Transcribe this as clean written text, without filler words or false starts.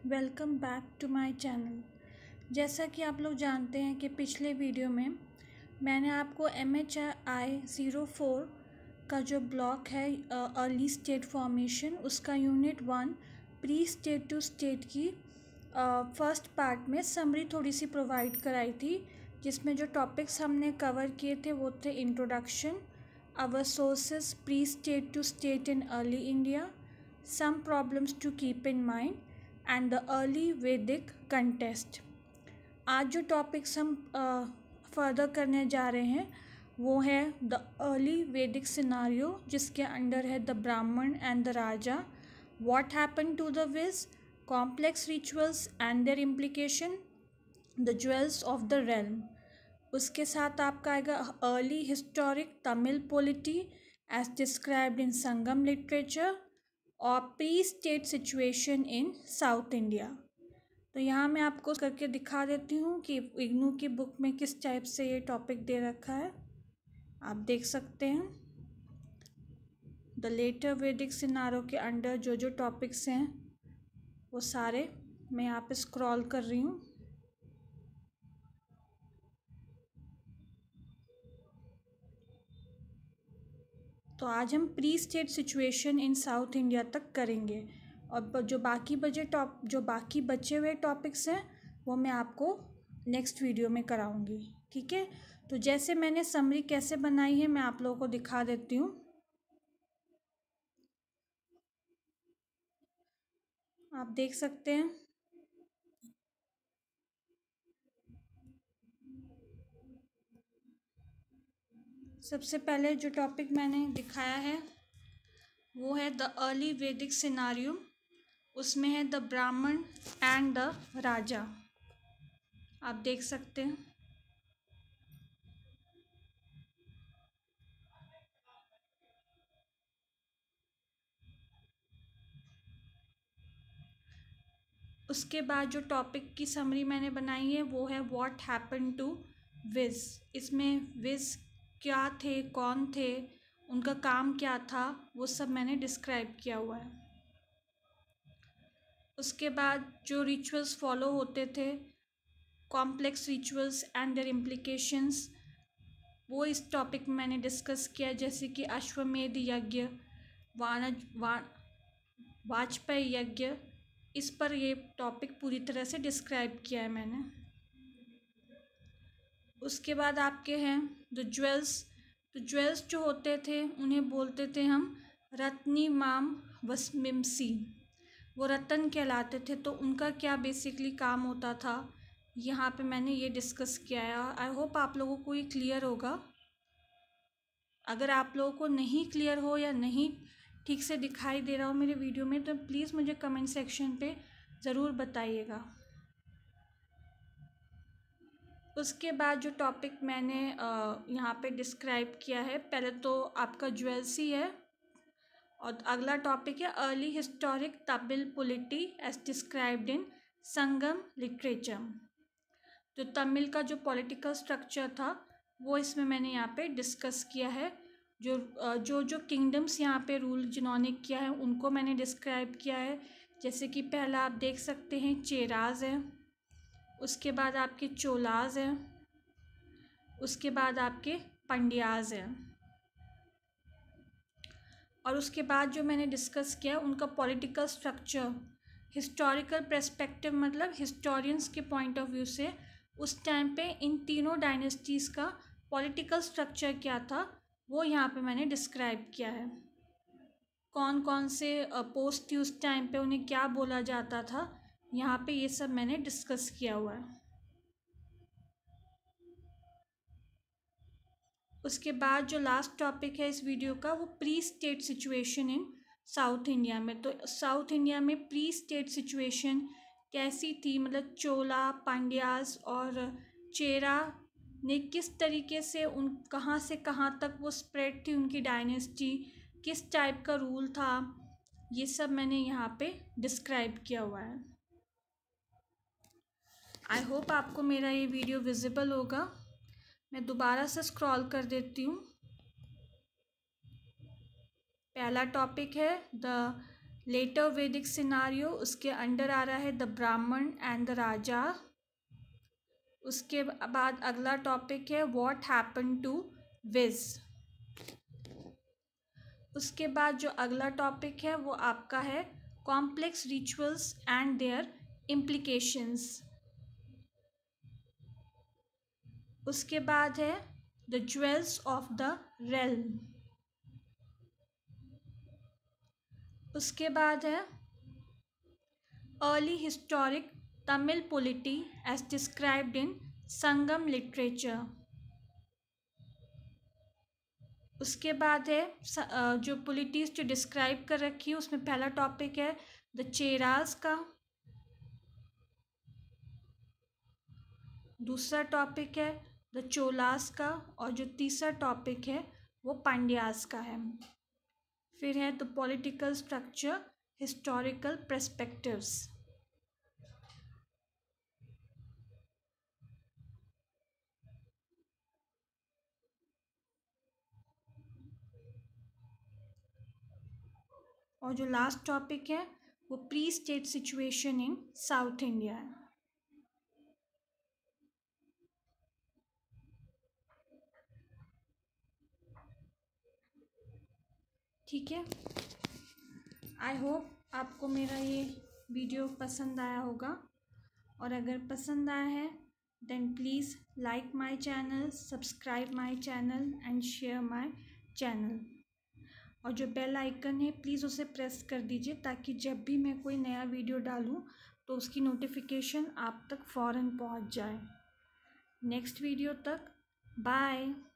Welcome back to my channel. जैसा कि आप लोग जानते हैं कि पिछले वीडियो में मैंने आपको MHI 04 का जो ब्लॉक है अर्ली स्टेट फॉर्मेशन उसका unit 1 pre state to state की फर्स्ट पार्ट में समरी थोड़ी सी प्रोवाइड कराई थी, जिसमें जो टॉपिक्स हमने कवर किए थे वो थे introduction, our sources pre state to state in early India, some problems to keep in mind and the early Vedic context. आज जो टॉपिक्स हम फर्दर करने जा रहे हैं वो है द अर्ली वैदिक सिनारियो, जिसके अंडर है the Brahmana and the raja, what happen to the vish, complex rituals and their implication, the jewels of the realm. उसके साथ आपका आएगा early historic Tamil polity as described in Sangam literature और pre state situation in South India. तो यहाँ मैं आपको करके दिखा देती हूँ कि इग्नू की बुक में किस टाइप से ये टॉपिक दे रखा है, आप देख सकते हैं। द लेटर वैदिक सिनारियो के अंडर जो जो टॉपिक्स हैं वो सारे मैं यहाँ पे स्क्रॉल कर रही हूँ। तो आज हम pre state situation in South India तक करेंगे और जो बाकी बचे हुए टॉपिक्स हैं वो मैं आपको नेक्स्ट वीडियो में कराऊंगी, ठीक है। तो जैसे मैंने समरी कैसे बनाई है मैं आप लोगों को दिखा देती हूँ। आप देख सकते हैं। सबसे पहले जो टॉपिक मैंने दिखाया है वो है द अर्ली वैदिक सिनारियो, उसमें है द ब्राह्मण एंड द राजा, आप देख सकते हैं। उसके बाद जो टॉपिक की समरी मैंने बनाई है वो है व्हाट हैपन टू विज। इसमें विज क्या थे, कौन थे, उनका काम क्या था, वो सब मैंने डिस्क्राइब किया हुआ है। उसके बाद जो रिचुअल्स फॉलो होते थे, complex rituals and their implications, वो इस टॉपिक में मैंने डिस्कस किया, जैसे कि अश्वमेध यज्ञ, वाजपेयी यज्ञ, इस पर ये टॉपिक पूरी तरह से डिस्क्राइब किया है मैंने। उसके बाद आपके हैं द ज्वेल्स। तो ज्वेल्स जो होते थे उन्हें बोलते थे हम रत्नी माम वसमिमसी, वो रतन कहलाते थे। तो उनका क्या बेसिकली काम होता था, यहाँ पे मैंने ये डिस्कस किया है। आई होप आप लोगों को ये क्लियर होगा। अगर आप लोगों को नहीं क्लियर हो या नहीं ठीक से दिखाई दे रहा हो मेरे वीडियो में तो प्लीज़ मुझे कमेंट सेक्शन पे ज़रूर बताइएगा। उसके बाद जो टॉपिक मैंने यहाँ पे डिस्क्राइब किया है, पहले तो आपका ज्वेल्सी है और अगला टॉपिक है early historic Tamil polity as described in Sangam literature. तो तमिल का जो पॉलिटिकल स्ट्रक्चर था वो इसमें मैंने यहाँ पे डिस्कस किया है। जो किंगडम्स यहाँ पे रूल जिन्होंने किया है उनको मैंने डिस्क्राइब किया है। जैसे कि पहला आप देख सकते हैं चेराज है, उसके बाद आपके चोलाज हैं, उसके बाद आपके पंड्याज हैं, और उसके बाद जो मैंने डिस्कस किया उनका पॉलिटिकल स्ट्रक्चर हिस्टोरिकल पर्सपेक्टिव, मतलब हिस्टोरियंस के पॉइंट ऑफ व्यू से उस टाइम पे इन तीनों डायनेस्टीज़ का पॉलिटिकल स्ट्रक्चर क्या था वो यहाँ पे मैंने डिस्क्राइब किया है। कौन कौन से पोस्ट थी उस टाइम पे, उन्हें क्या बोला जाता था, यहाँ पे ये सब मैंने डिस्कस किया हुआ है। उसके बाद जो लास्ट टॉपिक है इस वीडियो का वो pre state situation in South India में। तो साउथ इंडिया में प्री स्टेट सिचुएशन कैसी थी, मतलब चोला, पांड्यास और चेरा ने किस तरीके से उन कहाँ से कहाँ तक वो स्प्रेड थी, उनकी डायनेस्टी किस टाइप का रूल था, ये सब मैंने यहाँ पे डिस्क्राइब किया हुआ है। आई होप आपको मेरा ये वीडियो विजिबल होगा। मैं दोबारा से स्क्रॉल कर देती हूँ। पहला टॉपिक है द लेटर वैदिक सिनारियो, उसके अंडर आ रहा है द ब्राह्मण एंड द राजा। उसके बाद अगला टॉपिक है व्हाट हैपन टू विज। उसके बाद जो अगला टॉपिक है वो आपका है complex rituals and their implications. उसके बाद है the jewels of the realm. उसके बाद है early historic Tamil polity as described in Sangam literature. उसके बाद है जो पोलिटीज जो डिस्क्राइब कर रखी है उसमें पहला टॉपिक है द चेरास का। दूसरा टॉपिक है द चोलास का, और जो तीसरा टॉपिक है वो पांड्यास का है। फिर है the political structure, historical perspectives. और जो लास्ट टॉपिक है वो pre state situation in South India है। ठीक है, आई होप आपको मेरा ये वीडियो पसंद आया होगा, और अगर पसंद आया है then please like my channel, subscribe my channel and share my channel. और जो बेल आइकन है प्लीज़ उसे प्रेस कर दीजिए ताकि जब भी मैं कोई नया वीडियो डालूं तो उसकी नोटिफिकेशन आप तक फ़ौरन पहुंच जाए। नेक्स्ट वीडियो तक बाय।